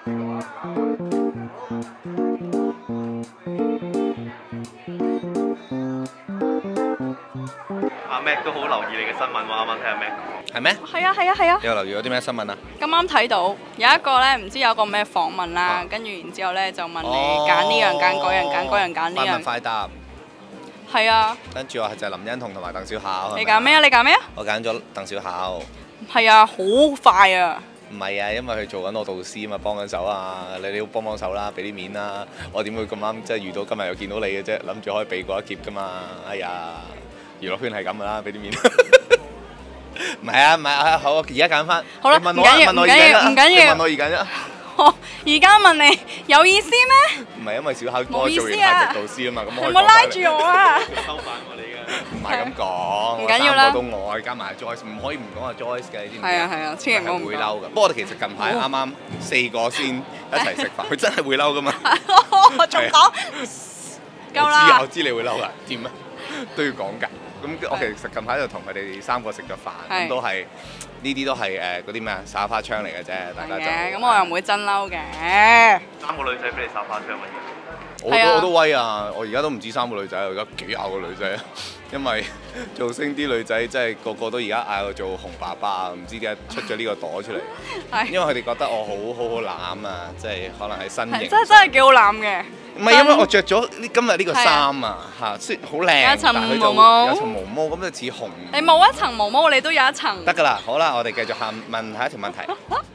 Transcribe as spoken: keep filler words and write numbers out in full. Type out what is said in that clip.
阿 Mac 都好留意你嘅新聞喎，啱啱睇下 Mac。 係咩？ 係啊係啊係啊！ 你有留意咗啲咩新聞啊？ 咁啱睇到有一個咧，唔知有個咩訪問啦，跟住然之後咧就問你揀呢樣揀嗰樣揀嗰樣揀呢快問樣。 快答。 係啊， 跟住我係就係林欣彤同埋鄧小巧。 你揀咩啊？你揀咩啊？ 我揀咗鄧小巧。 係啊，好快啊！ 唔係啊，因為佢做緊我導師啊嘛，幫緊手啊，你你要幫幫手啦，俾啲面啦。我點會咁啱即係遇到今日又見到你嘅啫？諗住可以避過一劫噶嘛。哎呀，娛樂圈係咁噶啦，俾啲面。唔係啊，唔係啊，好，而家揀翻。 好啦，唔緊要，唔緊要，唔緊要。 問我而家啫。 而家問你有意思咩？ 唔係因為小巧幫我做完客席導師啊嘛，咁我可以你冇拉住我啊！ 收飯我哋嘅。 唔係咁講， 唔緊要啦。 三個都愛，加埋 Joyce，唔可以唔講阿 Joyce 嘅，你知唔知？ 係啊係啊，千祈唔好唔會嬲噶。不過我哋其實近排啱啱四個先一齊食飯，佢真係會嬲噶嘛。 我仲講夠啦。 我知我知你會嬲噶，點啊都要講㗎。咁我其實近排就同佢哋三個食咗飯，咁都係呢啲都係誒嗰啲咩啊耍花槍嚟嘅啫，大家就咁我又唔會真嬲嘅。 三個女仔俾你耍花槍乜嘢？ 我都我都威啊！我而家都唔止三個女仔，我而家幾廿個女仔啊！因為造星啲女仔真係個個都而家嗌我做熊爸爸啊！唔知點解出咗呢個朵出嚟，因為佢哋覺得我好好好攬啊！即係可能係身形， 真真係幾好攬嘅。 唔係因為我着咗呢今日呢個衫啊嚇，雖然好靚， 有層但係佢就毛毛有層毛毛咁就似熊。 你冇一層毛毛，你都有一層。 得㗎啦，好啦，我哋繼續下問下一條問題。